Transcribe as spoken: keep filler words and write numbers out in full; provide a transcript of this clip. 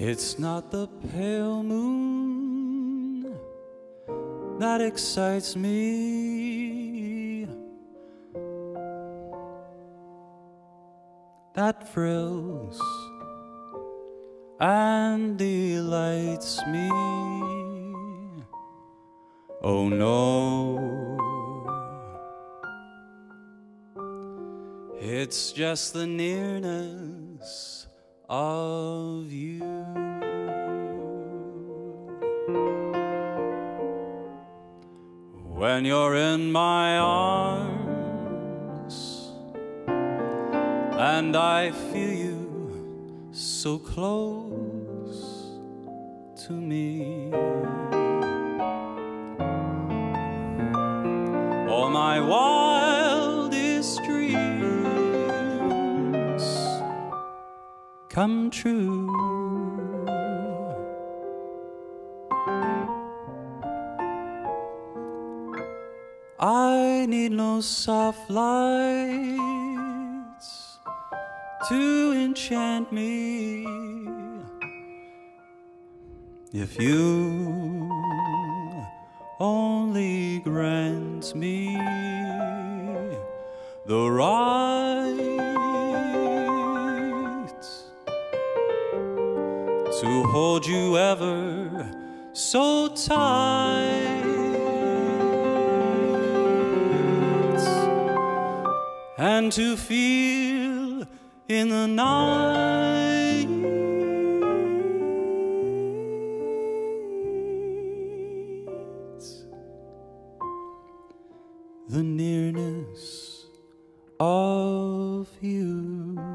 It's not the pale moon that excites me, that thrills and delights me. Oh no, it's just the nearness of you. When you're in my arms and I feel you so close to me, all my wildest dreams come true. I need no soft lights to enchant me. If you only grant me the right to hold you ever so tight, and to feel in the night the nearness of you.